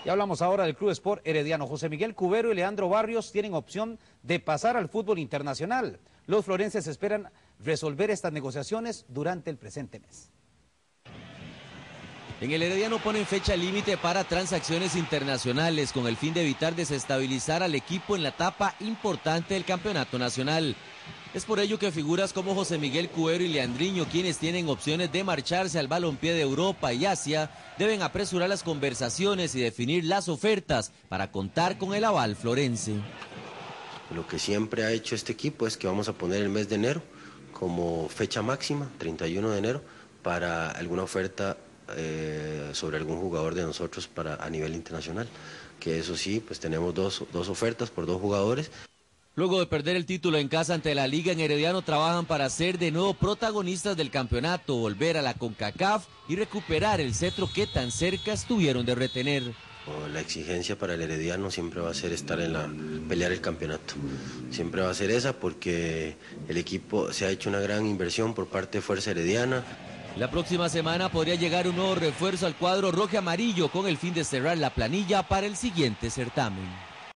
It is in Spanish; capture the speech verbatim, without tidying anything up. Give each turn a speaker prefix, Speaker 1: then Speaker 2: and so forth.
Speaker 1: Y hablamos ahora del Club Sport Herediano. José Miguel Cubero y Leandro Barrios tienen opción de pasar al fútbol internacional. Los florenses esperan resolver estas negociaciones durante el presente mes.
Speaker 2: En el Herediano ponen fecha límite para transacciones internacionales con el fin de evitar desestabilizar al equipo en la etapa importante del campeonato nacional. Es por ello que figuras como José Miguel Cubero y Leandriño, quienes tienen opciones de marcharse al balompié de Europa y Asia, deben apresurar las conversaciones y definir las ofertas para contar con el aval florense.
Speaker 3: Lo que siempre ha hecho este equipo es que vamos a poner el mes de enero como fecha máxima, treinta y uno de enero, para alguna oferta eh, sobre algún jugador de nosotros para, a nivel internacional. Que eso sí, pues tenemos dos, dos ofertas por dos jugadores.
Speaker 2: Luego de perder el título en casa ante la Liga, en Herediano trabajan para ser de nuevo protagonistas del campeonato, volver a la CONCACAF y recuperar el cetro que tan cerca estuvieron de retener.
Speaker 3: La exigencia para el Herediano siempre va a ser estar en la pelear el campeonato. Siempre va a ser esa porque el equipo se ha hecho una gran inversión por parte de Fuerza Herediana.
Speaker 2: La próxima semana podría llegar un nuevo refuerzo al cuadro rojo y amarillo con el fin de cerrar la planilla para el siguiente certamen.